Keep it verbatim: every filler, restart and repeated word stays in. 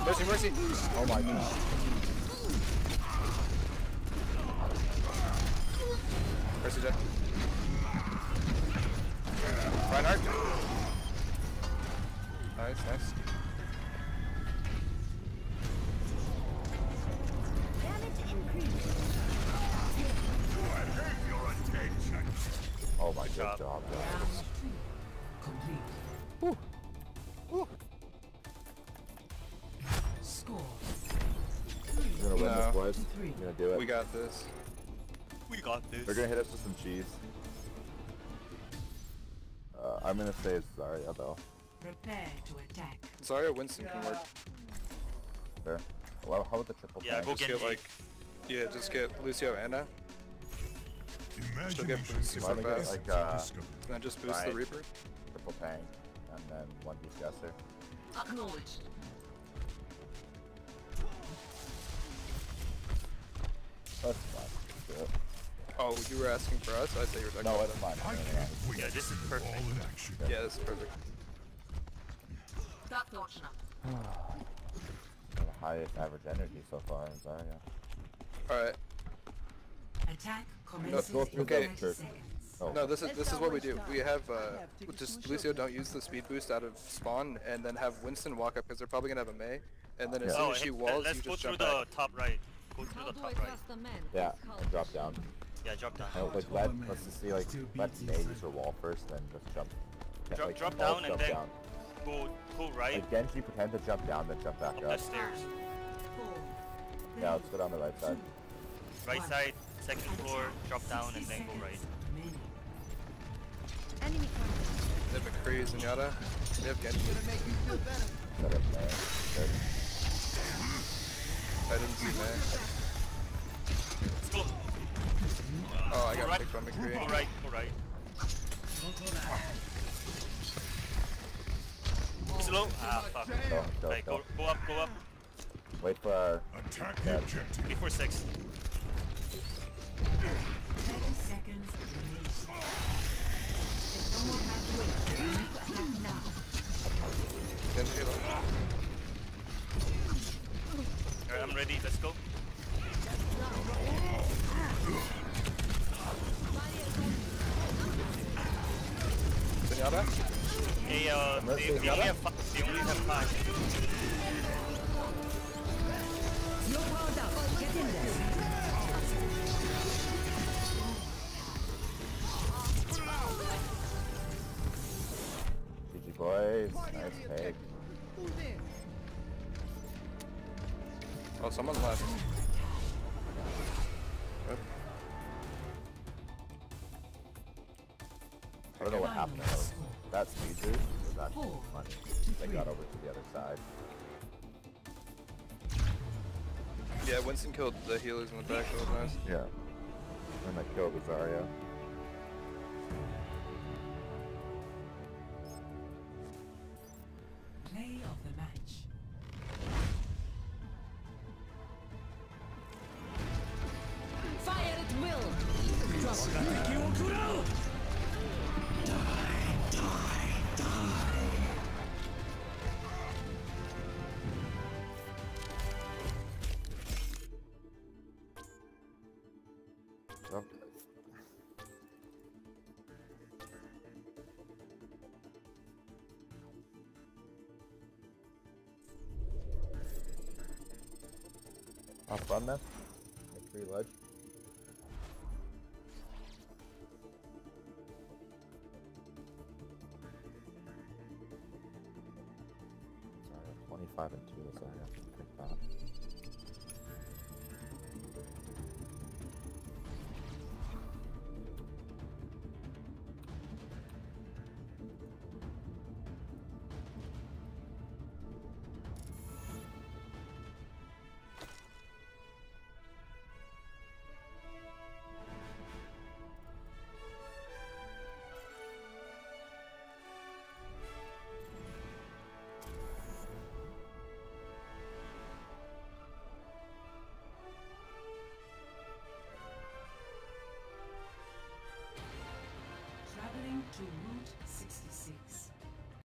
Mercy, mercy! Oh my god. Mercy dead. Reinhardt. Nice, nice. Oh my Good good job. job, guys. Complete. Woo. Woo. Score. You're gonna win No. this, boys. You're gonna do it. We got this. We got this. They're gonna hit us with some cheese. Uh, I'm gonna say it's Zarya though. Prepare to attack. Zarya Winston can work. Fair. Well, how about the triple Yeah, tank? go Just Genji. get like, yeah, just get Lucio Anna, Still get Imagination super Why don't we get fast. like uh, and then just boost Right. the Reaper. triple tank and then one D P S there? Acknowledged. That's fine. Let's do it. Oh, you were asking for us? I thought you were talking No, about it's them. fine. I No, no, no. can't wait Yeah, this to is see you perfect. all in action. Yeah, this is perfect. Так точно. The highest average energy so far in Zarya. Alright. Attack commences go through in the thirty church. seconds. Oh, No, this is this is what we do. We have uh, just Lucio don't use the speed boost out of spawn, and then have Winston walk up because they're probably gonna have a Mei, and then as Yeah. soon Oh, as she hey, walls, let's you go just through jump the back. top right. Go through How the do I top right. trust a man? yeah, whose and drop down. Yeah, drop down. No, like let let's just see like let Mei use her wall first, then just jump. Yeah, Drop, like, drop all down and jump then down. go go right Like Genji, pretend to jump down, then jump back up up. the stairs. Four. Yeah, let's go down the right side. Right side, second floor, drop down and then go right. Many. Enemy contact. They have McCree, Zenyatta. They have Genji. Set up Mei. Good. I didn't see Mei. Let's go. Oh, I Go got right. picked by Go McCree. right, go right. Slow. Ah, fuck. Go, go, Right, go. go, go up, go up. Wait for our Attack the objective. three four six. thirty seconds remaining. If no more halfway, you need to attack now. Genji, like, Alright, I'm ready. Let's go. Zenyatta? Hey, uh, Unless they, they they got only it. have five. They only have five. You're powered up. Get in there. G G boys. Nice take. Oh, someone left. Good. I don't know what happened. That, was, that speed boost was actually Four. funny. They got over to the other side. Yeah, Winston killed the healers in the back. That was nice. Yeah. And they killed Zarya. Play of the match. Fire at will. Drop. Oh. Have fun, man. Make free ledge. Sorry, twenty-five and two. Sorry, I have to pick that.